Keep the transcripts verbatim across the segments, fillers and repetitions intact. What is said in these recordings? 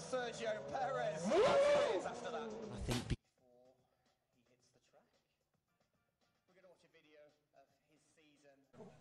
Sergio Perez. After that. I think be- Before he hits the track. We're going to watch a video of his season.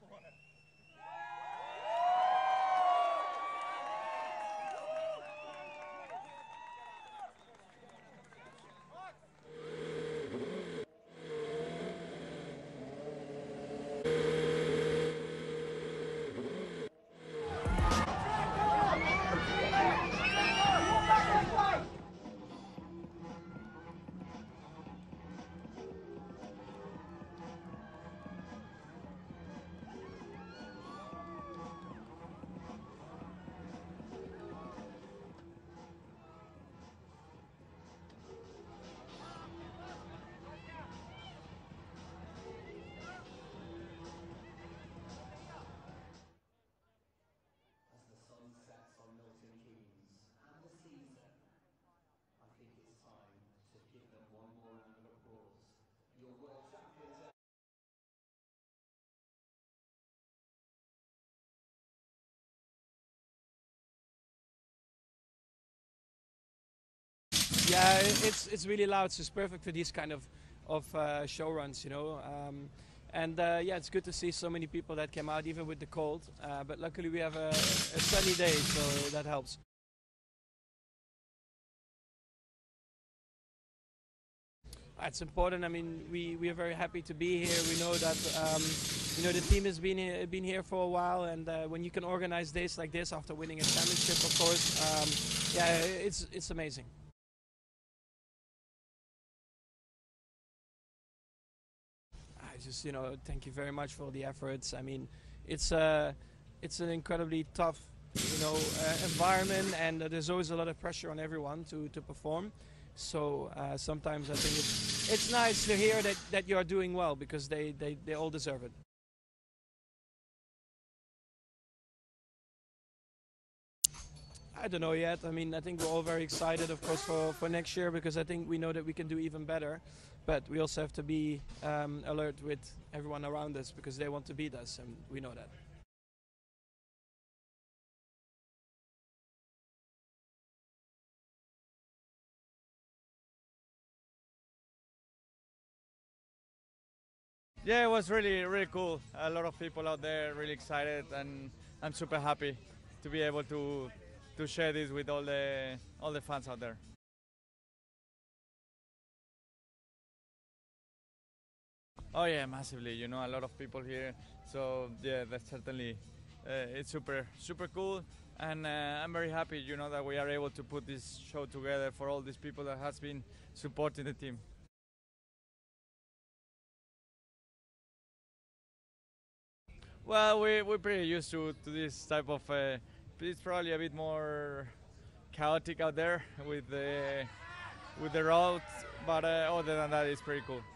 Yeah, it's it's really loud. So it's perfect for these kind of of uh, show runs, you know. Um, and uh, yeah, it's good to see so many people that came out, even with the cold. Uh, but luckily, we have a, a sunny day, so that helps. It's important. I mean, we, we are very happy to be here. We know that um, you know the team has been here, been here for a while, and uh, when you can organize days like this after winning a championship, of course, um, yeah, it's it's amazing. I just, you know, thank you very much for all the efforts. I mean, it's uh, it's an incredibly tough, you know, uh, environment, and uh, there's always a lot of pressure on everyone to, to perform. So uh, sometimes I think it's it's nice to hear that, that you're doing well, because they, they, they all deserve it. I don't know yet. I mean, I think we're all very excited, of course, for, for next year, because I think we know that we can do even better. But we also have to be um, alert with everyone around us, because they want to beat us, and we know that. Yeah, it was really, really cool. A lot of people out there really excited, and I'm super happy to be able to to share this with all the all the fans out there. Oh yeah, massively. You know, a lot of people here. So yeah, that's certainly uh, it's super, super cool, and uh, I'm very happy. You know, that we are able to put this show together for all these people that has been supporting the team. Well, we we're pretty used to to this type of. Uh, it's probably a bit more chaotic out there with the with the roads, but uh, other than that, it's pretty cool.